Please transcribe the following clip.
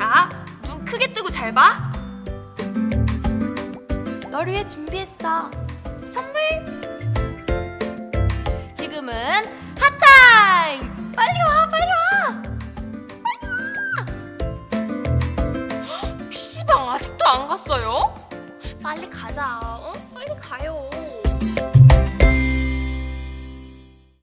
자, 눈 크게 뜨고 잘 봐. 널 위해 준비했어. 선물. 지금은 핫타임. 빨리 와, 빨리 와. PC방 아직도 안 갔어요? 빨리 가자. 빨리 가요.